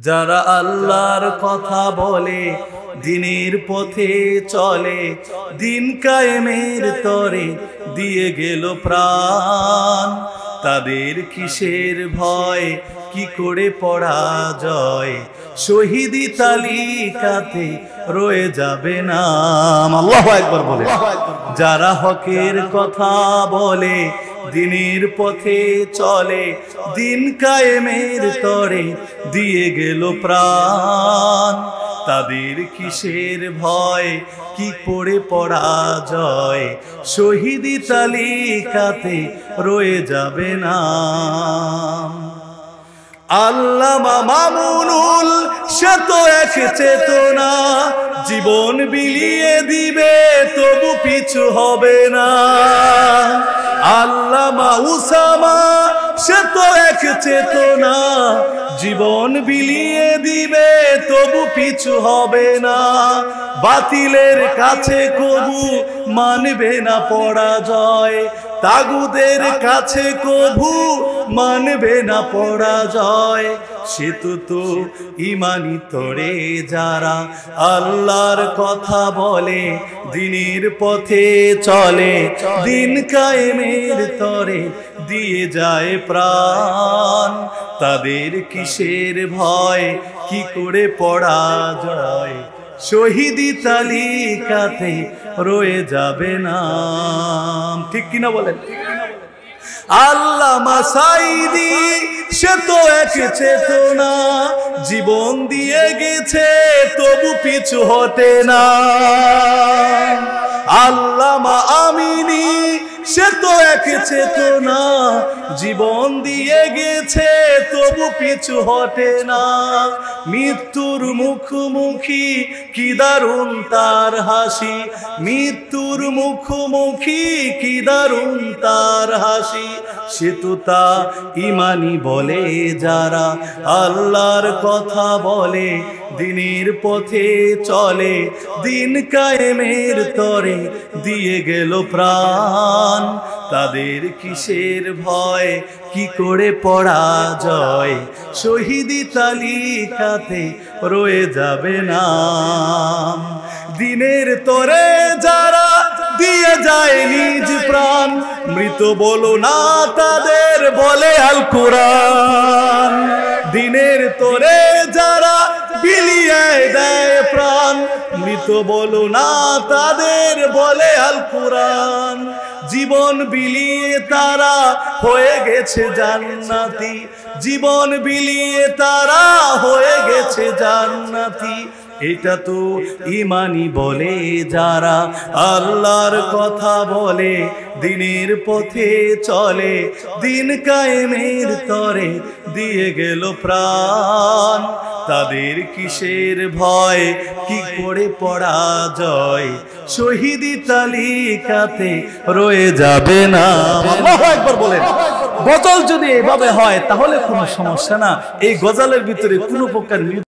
যারা আল্লাহর কথা বলে দিনের পথে চলে দিন কায়েমের তরে দিয়ে গেল প্রাণ তাদের কিসের ভয় কি করে পরাজয় শহীদি তালিকাতে রয়ে যাবে নাম আল্লাহু আকবার বলে যারা হকের কথা বলে দিনের পথে চলে দিন কায়েমের তরে দিয়ে গেল প্রাণ তাদের কিসের ভয় কি করে পরাজয় শহীদি তালিকাতে রয়ে যাবে নাম আল্লামা মামুনুল সে তো এক চেতনা জীবন বিলিয়ে দিবে তবু পিছু হবে না আল্লামা উসামা সে তো এক চেতনা জীবন বিলিয়ে দিবে তবু পিছু হবে না বাতিলের কাছে কবু মানবে না পরাজয় তাগুদের কাছে কবু মানবে না পরাজয় সে তো ইমানি তরে যারা আল্লাহর কথা বলে দিনের পথে চলে দিন কায়েমের তরে দিয়ে যায় প্রাণ তাদের কিসের ভয় কি করে পরাজয় শহীদি তালিকাতে রয়ে যাবে নাম ঠিক কিনা বলেন আল্লামা সাঈদী সে তো এক চেতনা জীবন দিয়ে গেছে তবু পিছু হটে না আল্লামা আমিনী সে তো এক চেতনা জীবন দিয়ে গেছে তবু পিছু হটে না মৃত্যুর মুখোমুখি কি দারুণ তার হাসি মৃত্যুর মুখোমুখি কি দারুণ তার হাসি সে তো তা ইমানি বলে যারা আল্লাহর কথা বলে দিনের পথে চলে দিন কায়েমের তরে দিয়ে গেল প্রাণ তাদের কিসের ভয় কি করে পরাজয় শহীদি তালিকাতে রয়ে যাবে নাম দিনের তরে যারা দিয়ে যায় নিজ প্রাণ মৃত বলো না তাদের বলে আল কোরআন দিনের তরে যারা বিলিয়ে দেয় প্রাণ মৃত বলো না তাদের বলে আল কোরআন জীবন বিলিয়ে তারা হয়ে গেছে জান্নাতি জীবন বিলিয়ে তারা হয়ে গেছে জান্নাতি এটা তো ইমানি বলে যারা আল্লাহর কথা বলে দিনের পথে চলে দিন কায়েমের তরে দিয়ে গেল প্রাণ তাদের কিসের ভয় কি করে পরাজয় শহীদি তালিকাতে রয়ে যাবে না আল্লাহু আকবার বলেন গজল যদি এভাবে হয় তাহলে কোনো সমস্যা না এই গজলের ভিতরে কোনো প্রকার